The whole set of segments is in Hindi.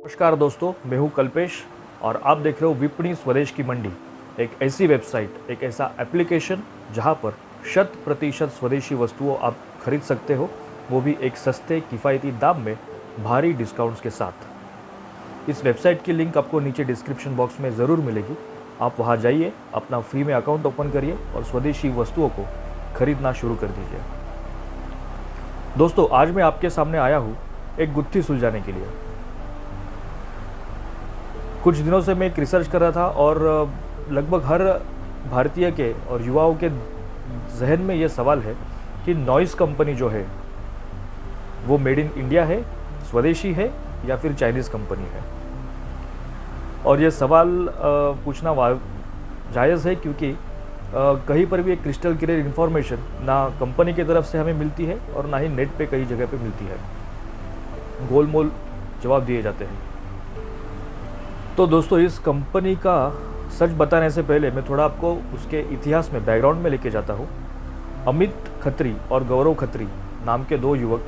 नमस्कार दोस्तों, मैं हूं कल्पेश और आप देख रहे हो विपणी स्वदेश की मंडी। एक ऐसी वेबसाइट, एक ऐसा एप्लीकेशन जहां पर 100% स्वदेशी वस्तुओं आप खरीद सकते हो, वो भी एक सस्ते किफ़ायती दाम में भारी डिस्काउंट्स के साथ। इस वेबसाइट की लिंक आपको नीचे डिस्क्रिप्शन बॉक्स में ज़रूर मिलेगी। आप वहां जाइए, अपना फ्री में अकाउंट ओपन करिए और स्वदेशी वस्तुओं को खरीदना शुरू कर दीजिए। दोस्तों, आज मैं आपके सामने आया हूँ एक गुत्थी सुलझाने के लिए। कुछ दिनों से मैं एक रिसर्च कर रहा था और लगभग हर भारतीय के और युवाओं के जहन में ये सवाल है कि नॉइज़ कंपनी जो है वो मेड इन इंडिया है, स्वदेशी है या फिर चाइनीज़ कंपनी है। और ये सवाल पूछना जायज़ है क्योंकि कहीं पर भी एक क्रिस्टल क्लियर इन्फॉर्मेशन ना कंपनी की तरफ से हमें मिलती है और ना ही नेट पे कई जगह पे मिलती है। गोलमोल जवाब दिए जाते हैं। तो दोस्तों, इस कंपनी का सच बताने से पहले मैं थोड़ा आपको उसके इतिहास में, बैकग्राउंड में लेके जाता हूँ। अमित खत्री और गौरव खत्री नाम के दो युवक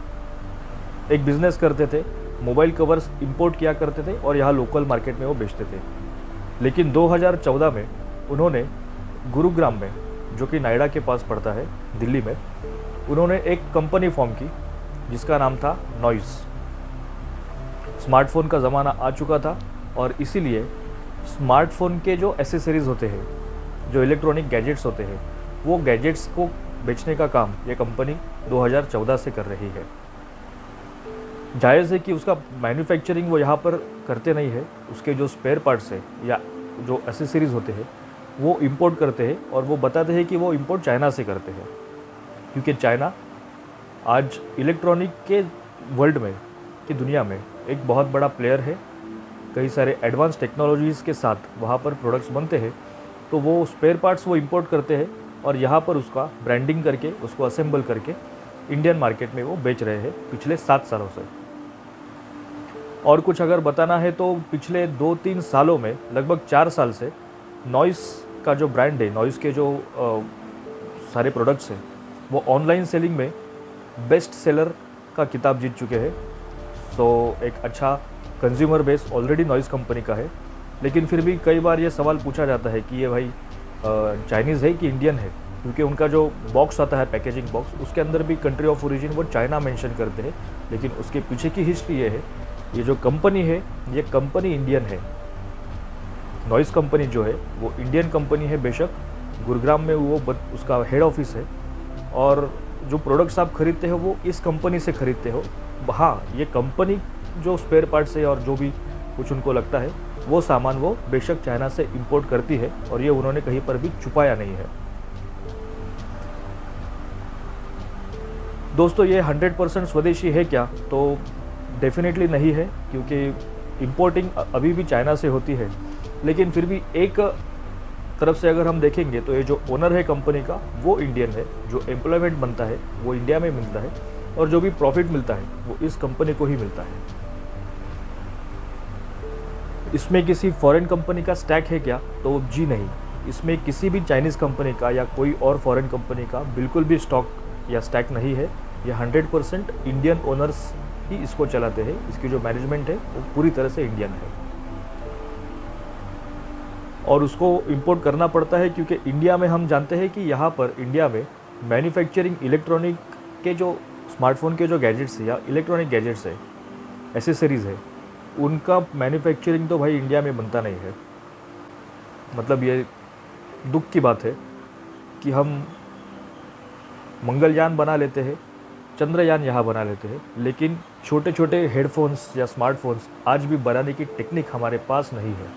एक बिजनेस करते थे। मोबाइल कवर्स इंपोर्ट किया करते थे और यहाँ लोकल मार्केट में वो बेचते थे। लेकिन 2014 में उन्होंने गुरुग्राम में, जो कि नोएडा के पास पड़ता है दिल्ली में, उन्होंने एक कंपनी फॉर्म की जिसका नाम था नॉइज़। स्मार्टफोन का ज़माना आ चुका था और इसीलिए स्मार्टफोन के जो एसेसरीज़ होते हैं, जो इलेक्ट्रॉनिक गैजेट्स होते हैं, वो गैजेट्स को बेचने का काम ये कंपनी 2014 से कर रही है। जायज़ है कि उसका मैन्युफैक्चरिंग वो यहाँ पर करते नहीं है। उसके जो स्पेयर पार्ट्स है या जो एसेसरीज़ होते हैं वो इंपोर्ट करते हैं और वो बताते हैं कि वो इंपोर्ट चाइना से करते हैं, क्योंकि चाइना आज इलेक्ट्रॉनिक के वर्ल्ड में, की दुनिया में एक बहुत बड़ा प्लेयर है। कई सारे एडवांस टेक्नोलॉजीज़ के साथ वहाँ पर प्रोडक्ट्स बनते हैं, तो वो स्पेयर पार्ट्स वो इंपोर्ट करते हैं और यहाँ पर उसका ब्रांडिंग करके, उसको असेंबल करके इंडियन मार्केट में वो बेच रहे हैं पिछले 7 सालों से। और कुछ अगर बताना है तो पिछले 2-3 सालों में, लगभग 4 साल से नॉइज़ का जो ब्रांड है, नॉइज़ के जो सारे प्रोडक्ट्स हैं, वो ऑनलाइन सेलिंग में बेस्ट सेलर का खिताब जीत चुके हैं। सो एक अच्छा consumer base already Noise company का है। लेकिन फिर भी कई बार ये सवाल पूछा जाता है कि ये भाई चाइनीज़ है कि इंडियन है, क्योंकि उनका जो बॉक्स आता है, पैकेजिंग बॉक्स, उसके अंदर भी कंट्री ऑफ ओरिजिन वो चाइना मेंशन करते हैं। लेकिन उसके पीछे की हिस्ट्री ये है, ये जो कंपनी है, ये कंपनी इंडियन है। नॉइज़ कंपनी जो है वो इंडियन कंपनी है। बेशक गुरुग्राम में वो उसका हेड ऑफिस है और जो प्रोडक्ट्स आप खरीदते हो वो इस कंपनी से खरीदते हो। हाँ, ये कंपनी जो स्पेयर पार्ट्स है और जो भी कुछ उनको लगता है वो सामान वो बेशक चाइना से इंपोर्ट करती है और ये उन्होंने कहीं पर भी छुपाया नहीं है। दोस्तों, ये 100% स्वदेशी है क्या? तो डेफिनेटली नहीं है, क्योंकि इंपोर्टिंग अभी भी चाइना से होती है। लेकिन फिर भी एक तरफ से अगर हम देखेंगे तो ये जो ओनर है कंपनी का वो इंडियन है, जो एम्प्लॉयमेंट बनता है वो इंडिया में मिलता है और जो भी प्रॉफिट मिलता है वो इस कंपनी को ही मिलता है। इसमें किसी फॉरेन कंपनी का स्टैक है क्या? तो जी नहीं। इसमें किसी भी चाइनीज़ कंपनी का या कोई और फॉरेन कंपनी का बिल्कुल भी स्टॉक या स्टैक नहीं है। ये 100% इंडियन ओनर्स ही इसको चलाते हैं। इसकी जो मैनेजमेंट है वो पूरी तरह से इंडियन है और उसको इंपोर्ट करना पड़ता है क्योंकि इंडिया में हम जानते हैं कि यहाँ पर इंडिया में मैन्युफैक्चरिंग इलेक्ट्रॉनिक के जो स्मार्टफोन के जो गैजेट्स है या इलेक्ट्रॉनिक गैजेट्स है, एसेसरीज़ है, उनका मैन्युफैक्चरिंग तो भाई इंडिया में बनता नहीं है। मतलब ये दुख की बात है कि हम मंगलयान बना लेते हैं, चंद्रयान यहाँ बना लेते हैं, लेकिन छोटे छोटे हेडफोन्स या स्मार्टफोन्स आज भी बनाने की टेक्निक हमारे पास नहीं है।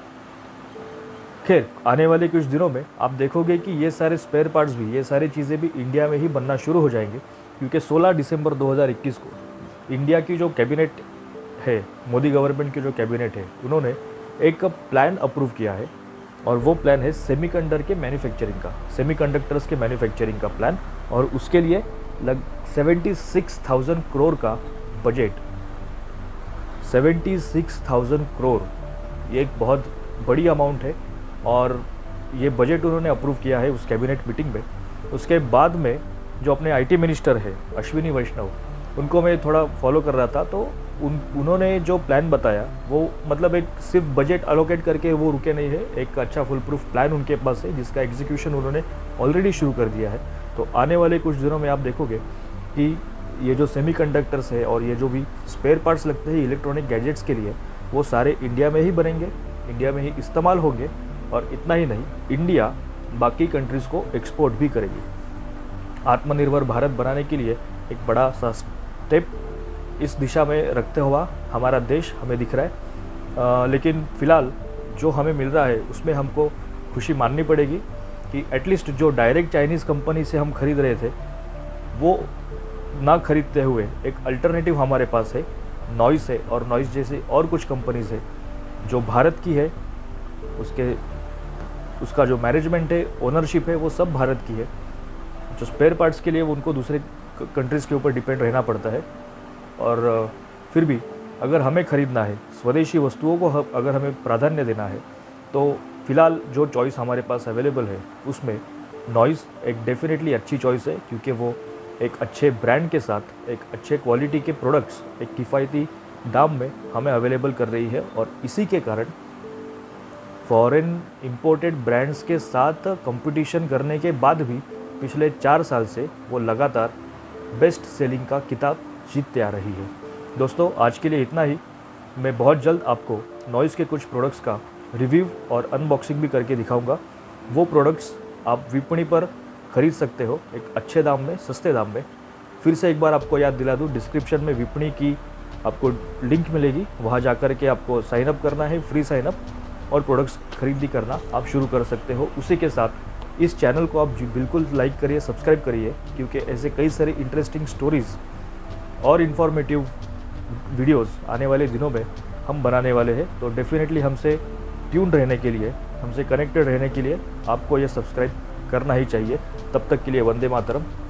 खैर, आने वाले कुछ दिनों में आप देखोगे कि ये सारे स्पेयर पार्ट्स भी, ये सारी चीज़ें भी इंडिया में ही बनना शुरू हो जाएंगे, क्योंकि 16 दिसंबर 2021 को इंडिया की जो कैबिनेट है, मोदी गवर्नमेंट की जो कैबिनेट है, उन्होंने एक प्लान अप्रूव किया है और वो प्लान है सेमीकंडक्टर के मैन्युफैक्चरिंग का, सेमीकंडक्टर्स के मैन्युफैक्चरिंग का प्लान। और उसके लिए 76,000 करोड़ का बजट, 76,000 करोड़, ये एक बहुत बड़ी अमाउंट है और ये बजट उन्होंने अप्रूव किया है उस कैबिनेट मीटिंग में। उसके बाद में जो अपने आईटी मिनिस्टर है अश्विनी वैष्णव, उनको मैं थोड़ा फॉलो कर रहा था, तो उन्होंने जो प्लान बताया वो मतलब एक सिर्फ बजट अलोकेट करके वो रुके नहीं है, एक अच्छा फुल प्रूफ प्लान उनके पास है जिसका एग्जीक्यूशन उन्होंने ऑलरेडी शुरू कर दिया है। तो आने वाले कुछ दिनों में आप देखोगे कि ये जो सेमीकंडक्टर्स है और ये जो भी स्पेयर पार्ट्स लगते हैं इलेक्ट्रॉनिक गैजेट्स के लिए, वो सारे इंडिया में ही बनेंगे, इंडिया में ही इस्तेमाल होंगे। और इतना ही नहीं, इंडिया बाकी कंट्रीज़ को एक्सपोर्ट भी करेगी। आत्मनिर्भर भारत बनाने के लिए एक बड़ा सा स्टेप इस दिशा में रखते हुआ हमारा देश हमें दिख रहा है। लेकिन फ़िलहाल जो हमें मिल रहा है उसमें हमको खुशी माननी पड़ेगी कि एटलीस्ट जो डायरेक्ट चाइनीज़ कंपनी से हम खरीद रहे थे वो ना खरीदते हुए एक अल्टरनेटिव हमारे पास है, नॉइस है। और नॉइस जैसे और कुछ कंपनीज है जो भारत की है, उसका जो मैनेजमेंट है, ओनरशिप है, वो सब भारत की है। जो स्पेयर पार्ट्स के लिए वो उनको दूसरे कंट्रीज़ के ऊपर डिपेंड रहना पड़ता है। और फिर भी अगर हमें ख़रीदना है, स्वदेशी वस्तुओं को अगर हमें प्राधान्य देना है, तो फ़िलहाल जो चॉइस हमारे पास अवेलेबल है उसमें नॉइस एक डेफिनेटली अच्छी चॉइस है, क्योंकि वो एक अच्छे ब्रांड के साथ एक अच्छे क्वालिटी के प्रोडक्ट्स एक किफ़ायती दाम में हमें अवेलेबल कर रही है। और इसी के कारण फॉरेन इंपोर्टेड ब्रांड्स के साथ कंपटीशन करने के बाद भी पिछले 4 साल से वो लगातार बेस्ट सेलिंग का खिताब जीतते आ रही है। दोस्तों, आज के लिए इतना ही। मैं बहुत जल्द आपको नॉइस के कुछ प्रोडक्ट्स का रिव्यू और अनबॉक्सिंग भी करके दिखाऊंगा। वो प्रोडक्ट्स आप विपणि पर खरीद सकते हो एक अच्छे दाम में, सस्ते दाम में। फिर से एक बार आपको याद दिला दूँ, डिस्क्रिप्शन में विपणि की आपको लिंक मिलेगी, वहाँ जा कर के आपको साइन अप करना है, फ्री साइन अप, और प्रोडक्ट्स खरीदी करना आप शुरू कर सकते हो। उसी के साथ इस चैनल को आप बिल्कुल लाइक करिए, सब्सक्राइब करिए, क्योंकि ऐसे कई सारे इंटरेस्टिंग स्टोरीज़ और इन्फॉर्मेटिव वीडियोस आने वाले दिनों में हम बनाने वाले हैं। तो डेफिनेटली हमसे ट्यून रहने के लिए, हमसे कनेक्टेड रहने के लिए आपको ये सब्सक्राइब करना ही चाहिए। तब तक के लिए वंदे मातरम।